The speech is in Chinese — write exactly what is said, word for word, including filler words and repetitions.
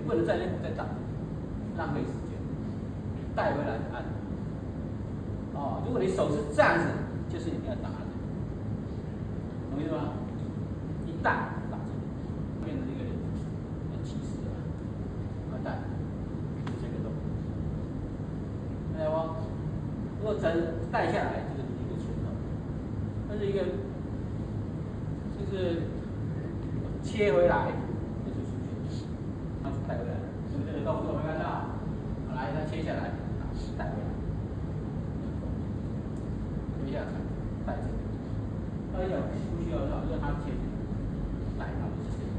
不能在那再打，浪费时间，带回来按。哦，如果你手是这样子，就是你要打的，懂意思吗？一带打这里，变成一个起势了，完蛋，这个洞。看到不？如果整带下来，这个是一个拳头，它是一个，就是切回来，这就是拳头，带回来，是不是这个动作没看到？好，来，它切下来，带回来。接下来带这个，带这个不需要绕，因为它切带，然后就是这样。